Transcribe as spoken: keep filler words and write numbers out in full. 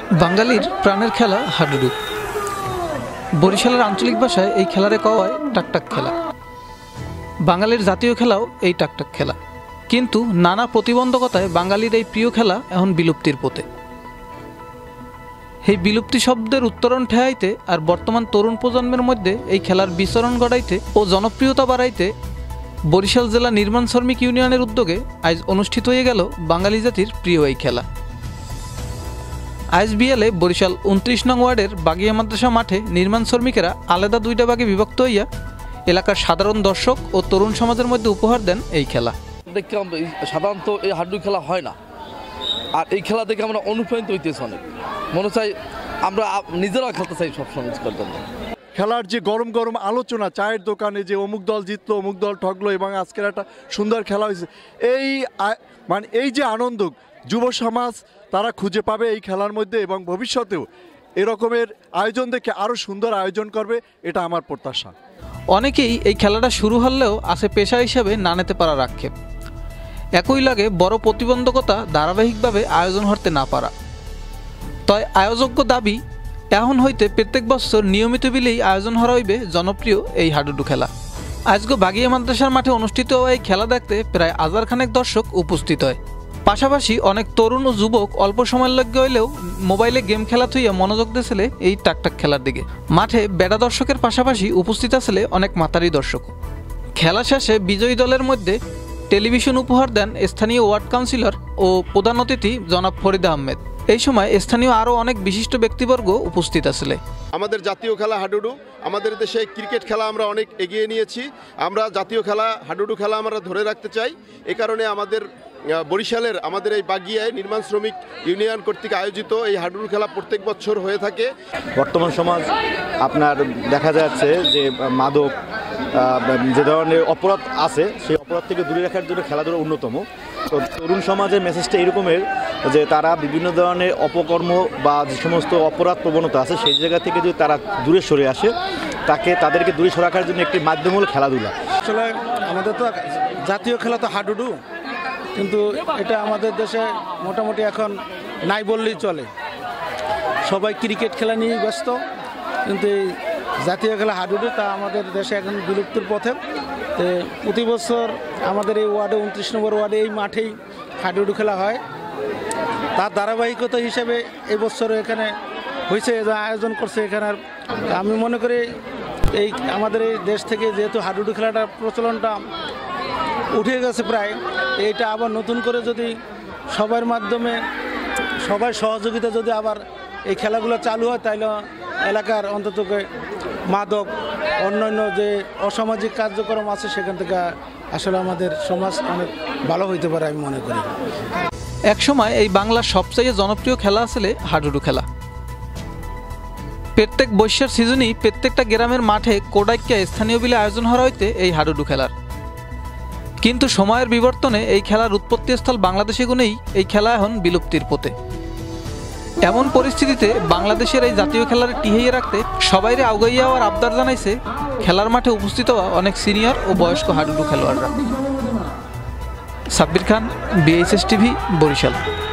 বাঙালির প্রাণের খেলা হাডুডু। বরিশালের আঞ্চলিক ভাষায় এই খেলারে কওয়া হয় টাকটাক খেলা। বাঙালির জাতীয় খেলাও এই টাকটাক খেলা, কিন্তু নানা প্রতিবন্ধকতায় বাঙালির এই প্রিয় খেলা এখন বিলুপ্তির পথে। এই বিলুপ্তি শব্দের উত্তরণ ঠেয়াইতে আর বর্তমান তরুণ প্রজন্মের মধ্যে এই খেলার বিচরণ ঘটাইতে ও জনপ্রিয়তা বাড়াইতে বরিশাল জেলা নির্মাণ শ্রমিক ইউনিয়নের উদ্যোগে আজ অনুষ্ঠিত হয়ে গেল বাঙালি জাতির প্রিয় এই খেলা। আজ বিয়ালে বরিশাল উনত্রিশ নং ওয়ার্ডের বাগিয়া মাদ্রাসা মাঠে নির্মাণ শ্রমিকেরা আলাদা দুইটা ভাগে বিভক্ত হইয়া এলাকার সাধারণ দর্শক ও তরুণ সমাজের মধ্যে উপহার দেন এই খেলা। দেখলাম সাধারণত এই হাডুডু খেলা হয় না, আর এই খেলা দেখে আমরা অনুপ্রাণিত হইতেছি অনেক। মনে চাই আমরা নিজেরা খেলতে চাই সবসময় জন্য। খেলার যে গরম গরম আলোচনা, চায়ের দোকানে যে অমুক দল জিতলো, অমুক দল ঠকলো এবং আজকের একটা সুন্দর খেলা হয়েছে, এই মানে এই যে আনন্দ যুব সমাজ তারা খুঁজে পাবে এই খেলার মধ্যে এবং ভবিষ্যতেও এরকমের আয়োজন দেখে আরও সুন্দর আয়োজন করবে, এটা আমার প্রত্যাশা। অনেকেই এই খেলাটা শুরু হলেও আছে পেশা হিসেবে না নিতে পারার আক্ষেপ। একই লাগে বড় প্রতিবন্ধকতা ধারাবাহিকভাবে আয়োজন হতে না পারা। তাই আয়োজক দাবি এখন হইতে প্রত্যেক বছর নিয়মিত বিলেই আয়োজন হওয়া হইবে জনপ্রিয় এই হাডুডু খেলা। আজকে বাগিয়া মাদ্রাসার মাঠে অনুষ্ঠিত হওয়া এই খেলা দেখতে প্রায় হাজার খানেক দর্শক উপস্থিত হয়। পাশাপাশি অনেক তরুণ ও যুবক অল্প সময়ের লগ্য হইলেও মোবাইলে গেম খেলা থইয়া মনোযোগ দিয়েছিল এই টাকটাক খেলার দিকে। মাঠে বেড়া দর্শকের পাশাপাশি উপস্থিত আছিল অনেক মাতারি দর্শক। খেলা শেষে বিজয়ী দলের মধ্যে টেলিভিশন উপহার দেন স্থানীয় ওয়ার্ড কাউন্সিলর ও প্রধান অতিথি জনাব ফরিদ আহমেদ। এই সময় স্থানীয় আরও অনেক বিশিষ্ট ব্যক্তিবর্গ উপস্থিত আসলে। আমাদের জাতীয় খেলা হাডুডু, আমাদের দেশে ক্রিকেট খেলা আমরা অনেক এগিয়ে নিয়েছি, আমরা জাতীয় খেলা হাডুডু খেলা আমরা ধরে রাখতে চাই। এ কারণে আমাদের বরিশালের আমাদের এই বাগিয়ায় নির্মাণ শ্রমিক ইউনিয়ন কর্তৃক আয়োজিত এই হাডুডু খেলা প্রত্যেক বছর হয়ে থাকে। বর্তমান সমাজ আপনার দেখা যাচ্ছে যে মাদক যে ধরনের অপরাধ আছে, সেই অপরাধ থেকে দূরে রাখার জন্য খেলাধুলা অন্যতম। তো তরুণ সমাজের মেসেজটা এরকমের যে তারা বিভিন্ন ধরনের অপকর্ম বা যে সমস্ত অপরাধ প্রবণতা আছে সেই জায়গা থেকে যদি তারা দূরে সরে আসে, তাকে তাদেরকে দূরে সরে রাখার জন্য একটি মাধ্যম হলো খেলাধুলা। আসলে আমাদের তো জাতীয় খেলা তো হাডুডু, কিন্তু এটা আমাদের দেশে মোটামুটি এখন নাই বললেই চলে। সবাই ক্রিকেট খেলা নিয়েই ব্যস্ত, কিন্তু এই জাতীয় খেলা হাডুডু তা আমাদের দেশে এখন বিলুপ্তির পথে। তো প্রতি বছর আমাদের এই ওয়ার্ডে উনত্রিশ নম্বর ওয়ার্ডে এই মাঠেই হাডুডু খেলা হয়। তার ধারাবাহিকতা হিসেবে এই বছর এখানে হয়েছে, আয়োজন করছে এখানে। আমি মনে করি এই আমাদের এই দেশ থেকে যেহেতু হাডুডু খেলাটার প্রচলনটা উঠে গেছে প্রায়, এইটা আবার নতুন করে যদি সবার মাধ্যমে সবার সহযোগিতা যদি আবার এই খেলাগুলো চালু হয়, তাহলে এলাকার অন্তত মাদক অন্যান্য যে অসামাজিক কার্যক্রম আছে সেখান থেকে আসলে আমাদের সমাজ অনেক ভালো হইতে পারে আমি মনে করি। একসময় এই বাংলার সবচেয়ে জনপ্রিয় খেলা আসলে হাডুডু খেলা। প্রত্যেক বৈশাখ সিজনই প্রত্যেকটা গ্রামের মাঠে কোডাইক্যা স্থানীয় বিলে আয়োজন হওয়া হইতে এই হাডুডু খেলার। কিন্তু সময়ের বিবর্তনে এই খেলার উৎপত্তিস্থল বাংলাদেশে গুনেই এই খেলা এখন বিলুপ্তির পথে। এমন পরিস্থিতিতে বাংলাদেশের এই জাতীয় খেলার টিহাইয়ে রাখতে সবাইরে আগাইয়া হওয়ার আবদার জানাইছে খেলার মাঠে উপস্থিত হওয়া অনেক সিনিয়র ও বয়স্ক হাডুডু খেলোয়াড়রা। Sabbir Khan, BHS TV, Barishal.